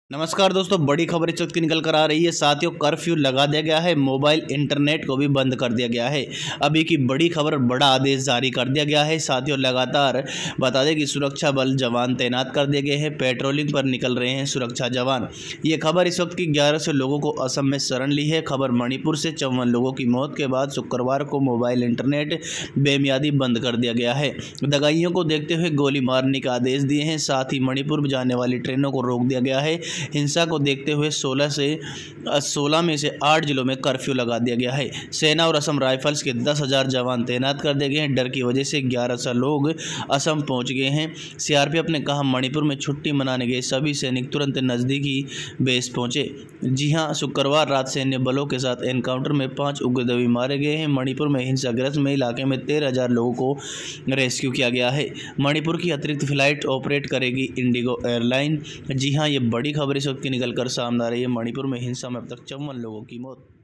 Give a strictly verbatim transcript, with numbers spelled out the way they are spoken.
नमस्कार दोस्तों, बड़ी खबर इस वक्त की निकल कर आ रही है। साथियों, कर्फ्यू लगा दिया गया है, मोबाइल इंटरनेट को भी बंद कर दिया गया है। अभी की बड़ी खबर, बड़ा आदेश जारी कर दिया गया है। साथियों, लगातार बता दें कि सुरक्षा बल जवान तैनात कर दिए गए हैं, पेट्रोलिंग पर निकल रहे हैं सुरक्षा जवान। ये खबर इस वक्त की ग्यारह सौ लोगों को असम में शरण ली है। खबर मणिपुर से चौवन लोगों की मौत के बाद शुक्रवार को मोबाइल इंटरनेट बेमियादी बंद कर दिया गया है। दगाइयों को देखते हुए गोली मारने का आदेश दिए हैं। साथ ही मणिपुर जाने वाली ट्रेनों को रोक दिया गया है। हिंसा को देखते हुए सोलह से सोलह में से आठ जिलों में कर्फ्यू लगा दिया गया है। सेना और असम राइफल्स के दस हज़ार जवान तैनात कर दिए गए हैं। डर की वजह से ग्यारह सौ लोग असम पहुंच गए हैं। सीआरपीएफ ने कहा, मणिपुर में छुट्टी मनाने गए सभी सैनिक तुरंत नज़दीकी बेस पहुंचे। जी हां, शुक्रवार रात सैन्य बलों के साथ एनकाउंटर में पाँच उग्रवादी मारे गए हैं। मणिपुर में हिंसाग्रस्त में इलाके में तेरह हज़ार लोगों को रेस्क्यू किया गया है। मणिपुर की अतिरिक्त फ्लाइट ऑपरेट करेगी इंडिगो एयरलाइन। जी हां, ये बड़ी खबर इस वक्त की निकल कर सामने आ रही है। मणिपुर में हिंसा में अब तक चौवन लोगों की मौत।